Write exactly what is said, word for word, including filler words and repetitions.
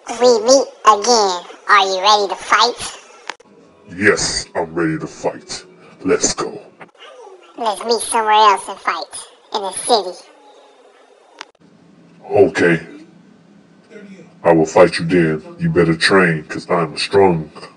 We meet again. Are you ready to fight? Yes, I'm ready to fight. Let's go. Let's meet somewhere else and fight. In the city. Okay. I will fight you then. You better train, cause I'm strong.